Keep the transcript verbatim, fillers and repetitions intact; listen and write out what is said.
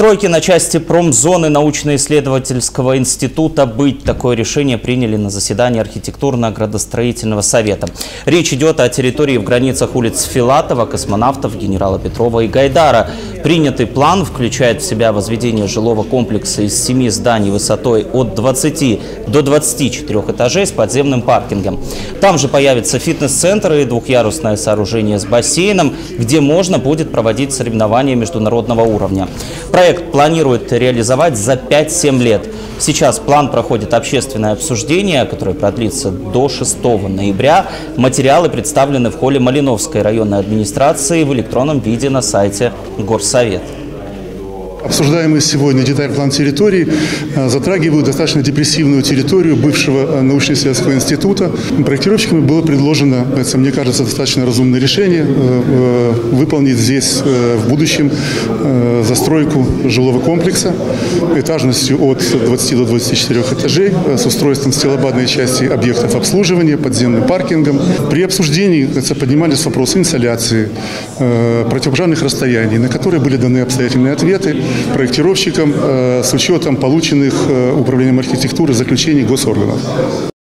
Стройки на части промзоны научно-исследовательского института «Быть». Такое решение приняли на заседании архитектурно-градостроительного совета. Речь идет о территории в границах улиц Филатова, Космонавтов, Генерала Петрова и Гайдара. Принятый план включает в себя возведение жилого комплекса из семи зданий высотой от двадцати до двадцати четырёх этажей с подземным паркингом. Там же появится фитнес-центр и двухъярусное сооружение с бассейном, где можно будет проводить соревнования международного уровня. Проект планирует реализовать за пять-семь лет. Сейчас план проходит общественное обсуждение, которое продлится до шестого ноября. Материалы представлены в холле Малиновской районной администрации в электронном виде на сайте Горсовет. Обсуждаемый сегодня детальный план территории затрагивает достаточно депрессивную территорию бывшего научно-исследовательского института. Проектировщиками было предложено, это, мне кажется, достаточно разумное решение, выполнить здесь в будущем застройку жилого комплекса этажностью от двадцати до двадцати четырёх этажей с устройством стилобатной части объектов обслуживания, подземным паркингом. При обсуждении поднимались вопросы инсоляции, противопожарных расстояний, на которые были даны обстоятельные ответы проектировщикам с учетом полученных управлением архитектуры заключений госорганов.